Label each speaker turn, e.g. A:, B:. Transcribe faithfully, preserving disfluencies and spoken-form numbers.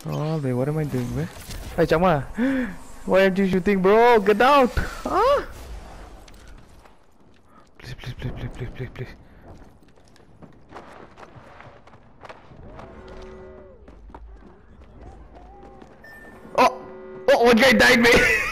A: Oh, wait, what am I doing, man? Hey, Chama! Why aren't you shooting, bro? Get out! Huh? Please, please, please, please, please, please, please. Oh! Oh, one guy died, man!